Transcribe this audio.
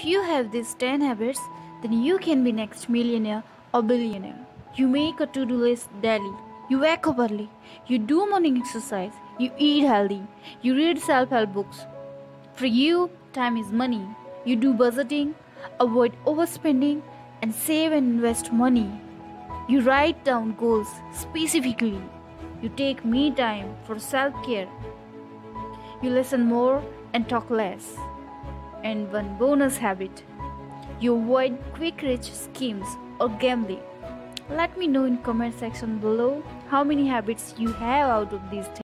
If you have these 10 habits, then you can be next millionaire or billionaire. You make a to-do list daily. You wake up early. You do morning exercise. You eat healthy. You read self-help books. For you, time is money. You do budgeting, avoid overspending, and save and invest money. You write down goals specifically. You take me time for self-care. You listen more and talk less. And one bonus habit: you avoid quick rich schemes or gambling. Let me know in comment section below how many habits you have out of these 10.